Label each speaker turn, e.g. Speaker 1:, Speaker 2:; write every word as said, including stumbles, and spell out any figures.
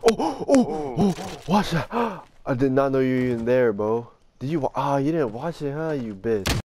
Speaker 1: Oh, oh, oh, watch that. I did not know you were even there, bro. Did you? Ah, you didn't watch it, huh? You bitch.